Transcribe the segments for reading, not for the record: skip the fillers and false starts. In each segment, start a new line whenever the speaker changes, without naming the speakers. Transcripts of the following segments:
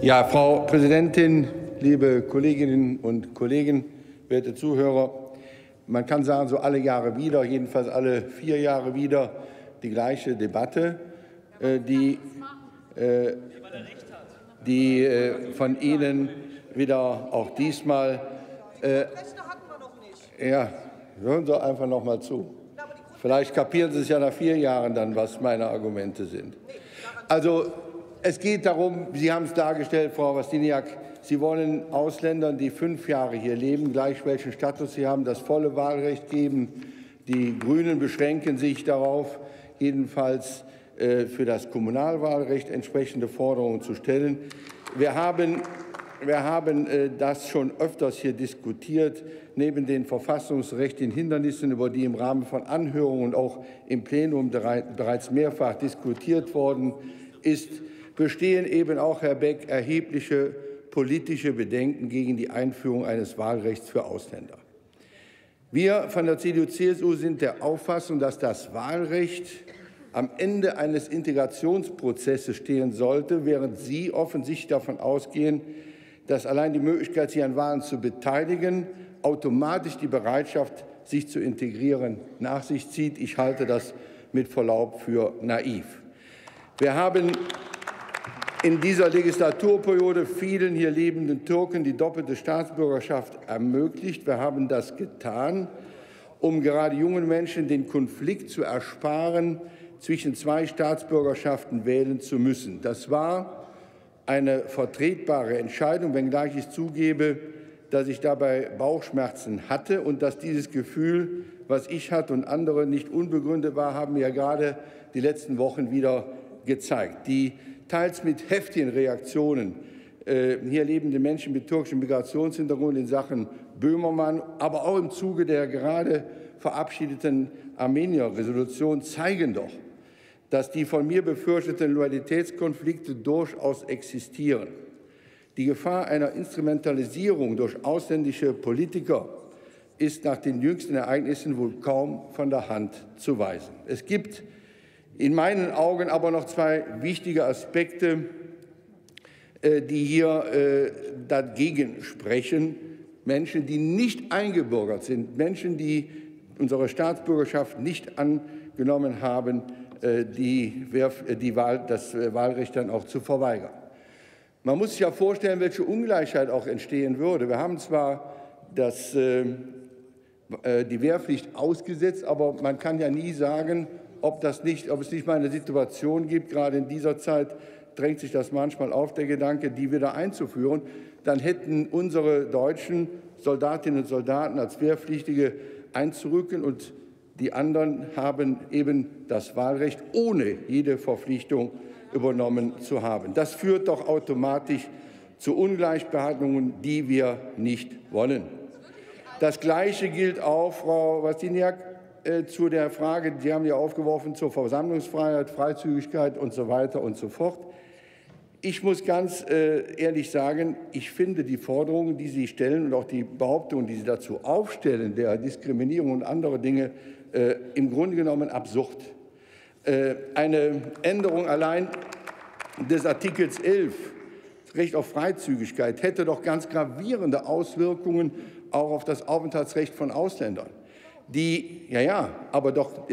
Ja, Frau Präsidentin, liebe Kolleginnen und Kollegen, werte Zuhörer! Man kann sagen, so alle Jahre wieder, jedenfalls alle 4 Jahre wieder, die gleiche Debatte, die von Ihnen wieder auch diesmal. Ja, hören Sie einfach noch mal zu. Vielleicht kapieren Sie es ja nach 4 Jahren dann, was meine Argumente sind. Also, es geht darum, Sie haben es dargestellt, Frau Wawrzyniak, Sie wollen Ausländern, die 5 Jahre hier leben, gleich welchen Status sie haben, das volle Wahlrecht geben. Die Grünen beschränken sich darauf, jedenfalls für das Kommunalwahlrecht entsprechende Forderungen zu stellen. Wir haben das schon öfters hier diskutiert. Neben den verfassungsrechtlichen Hindernissen, über die im Rahmen von Anhörungen und auch im Plenum bereits mehrfach diskutiert worden ist, bestehen eben auch, Herr Beck, erhebliche politische Bedenken gegen die Einführung eines Wahlrechts für Ausländer. Wir von der CDU-CSU sind der Auffassung, dass das Wahlrecht am Ende eines Integrationsprozesses stehen sollte, während Sie offensichtlich davon ausgehen, dass allein die Möglichkeit, sich an Wahlen zu beteiligen, automatisch die Bereitschaft, sich zu integrieren, nach sich zieht. Ich halte das mit Verlaub für naiv. Wir haben in dieser Legislaturperiode vielen hier lebenden Türken die doppelte Staatsbürgerschaft ermöglicht. Wir haben das getan, um gerade jungen Menschen den Konflikt zu ersparen, zwischen 2 Staatsbürgerschaften wählen zu müssen. Das war eine vertretbare Entscheidung, wenngleich ich zugebe, dass ich dabei Bauchschmerzen hatte und dass dieses Gefühl, was ich hatte und andere, nicht unbegründet war, haben ja gerade die letzten Wochen wieder gezeigt. Die teils mit heftigen Reaktionen hier lebende Menschen mit türkischem Migrationshintergrund in Sachen Böhmermann, aber auch im Zuge der gerade verabschiedeten Armenier-Resolution zeigen doch, dass die von mir befürchteten Loyalitätskonflikte durchaus existieren. Die Gefahr einer Instrumentalisierung durch ausländische Politiker ist nach den jüngsten Ereignissen wohl kaum von der Hand zu weisen. Es gibt in meinen Augen aber noch 2 wichtige Aspekte, die hier dagegen sprechen. Menschen, die nicht eingebürgert sind, Menschen, die unsere Staatsbürgerschaft nicht angenommen haben, das Wahlrecht dann auch zu verweigern. Man muss sich ja vorstellen, welche Ungleichheit auch entstehen würde. Wir haben zwar die Wehrpflicht ausgesetzt, aber man kann ja nie sagen, ob es nicht mal eine Situation gibt, gerade in dieser Zeit drängt sich das manchmal auf, der Gedanke, die wieder einzuführen. Dann hätten unsere deutschen Soldatinnen und Soldaten als Wehrpflichtige einzurücken und die anderen haben eben das Wahlrecht ohne jede Verpflichtung übernommen zu haben. Das führt doch automatisch zu Ungleichbehandlungen, die wir nicht wollen. Das Gleiche gilt auch, Frau Wawrzyniak, zu der Frage, Sie haben ja aufgeworfen, zur Versammlungsfreiheit, Freizügigkeit und so weiter und so fort. Ich muss ganz ehrlich sagen, ich finde die Forderungen, die Sie stellen und auch die Behauptungen, die Sie dazu aufstellen, der Diskriminierung und andere Dinge, im Grunde genommen absurd. Eine Änderung allein des Artikels 11, Recht auf Freizügigkeit, hätte doch ganz gravierende Auswirkungen auch auf das Aufenthaltsrecht von Ausländern, die, aber doch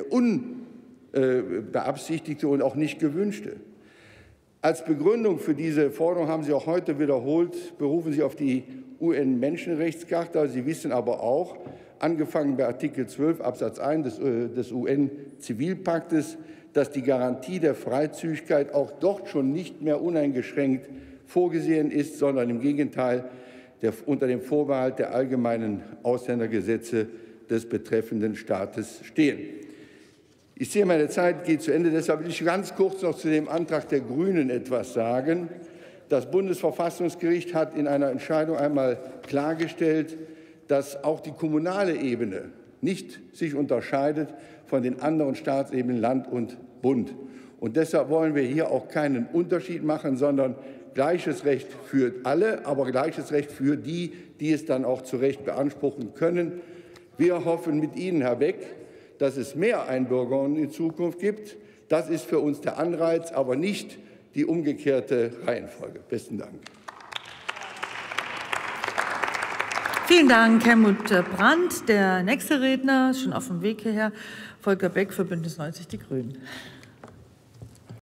unbeabsichtigte und auch nicht gewünschte. Als Begründung für diese Forderung haben Sie auch heute wiederholt, berufen Sie auf die UN-Menschenrechtscharta. Sie wissen aber auch, angefangen bei Artikel 12 Absatz 1 des UN-Zivilpaktes, dass die Garantie der Freizügigkeit auch dort schon nicht mehr uneingeschränkt vorgesehen ist, sondern im Gegenteil unter dem Vorbehalt der allgemeinen Ausländergesetze des betreffenden Staates stehen. Ich sehe, meine Zeit geht zu Ende. Deshalb will ich ganz kurz noch zu dem Antrag der Grünen etwas sagen. Das Bundesverfassungsgericht hat in einer Entscheidung einmal klargestellt, dass auch die kommunale Ebene nicht sich unterscheidet von den anderen Staatsebenen Land und Bund. Und deshalb wollen wir hier auch keinen Unterschied machen, sondern gleiches Recht für alle, aber gleiches Recht für die, die es dann auch zu Recht beanspruchen können. Wir hoffen mit Ihnen, Herr Beck, dass es mehr Einbürgerungen in Zukunft gibt. Das ist für uns der Anreiz, aber nicht die umgekehrte Reihenfolge. Besten Dank.
Vielen Dank, Helmut Brandt. Der nächste Redner ist schon auf dem Weg hierher, Volker Beck für Bündnis 90 Die Grünen.